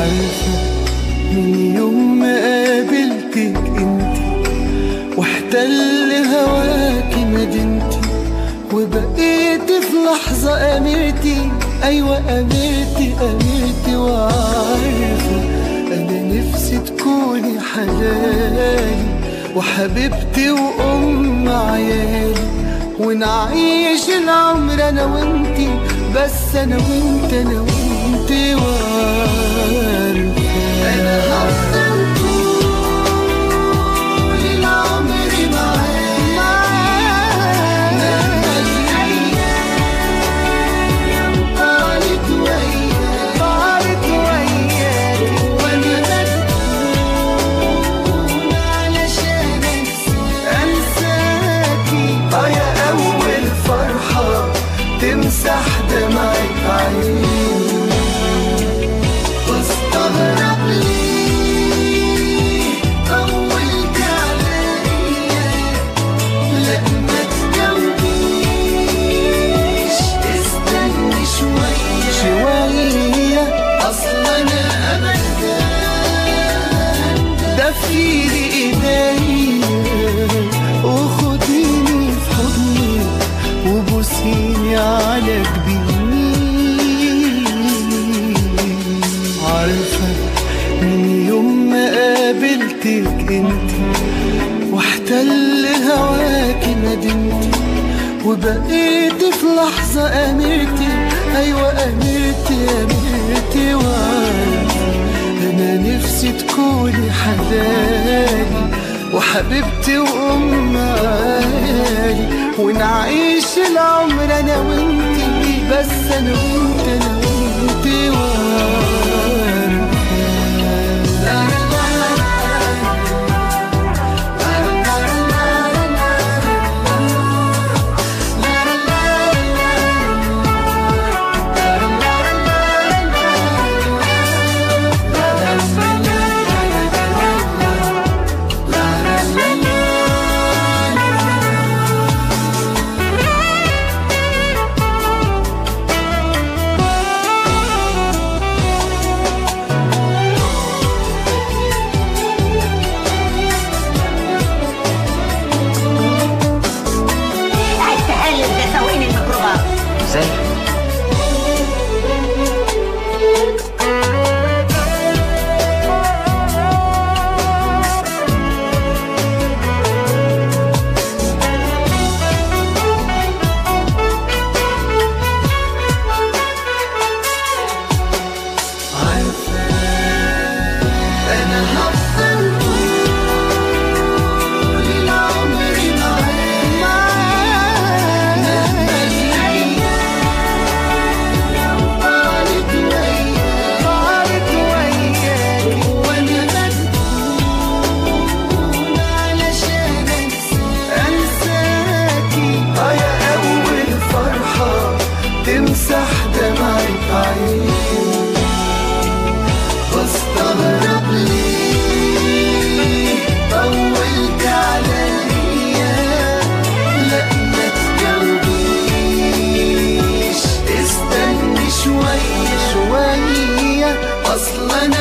عارفة من يوم ما قابلتك انت واحتل هواكي مدينتي، وبقيت في لحظة أميرتي، أيوة أميرتي أميرتي. وعارفة أنا نفسي تكوني حلالي وحبيبتي وأم عيالي، ونعيش العمر أنا وإنتي، بس أنا وإنت أنا وإنتي. وعارفة أنا هفضل طول العمر معاك، مهما الأيام طالت وياك وأنا مدفون علشان أنساكي. يا أول فرحة تمسح دمعة عيني، واستغرب ليه طولت عليا. لا ما تجاوبيش، استني شوية شوية، أصل أنا أبدا ده في إيديا. وخديني في حضني وبوسيني على جبيني. عارفة من يوم ما قابلتك انت واحتل هواكي مدينتي، وبقيت في لحظة أميرتي، أيوة أميرتي أميرتي. وعارفة أنا نفسي تكوني حلالي وحبيبتي وأم عيالي، ونعيش العمر أنا وإنتي، بس أنا وإنت أنا وإنتي. تمسح دمعة عيني، واستغرب ليه طولت عليا. لا ما تجاوبيش، استني شوية شوية، أصل أنا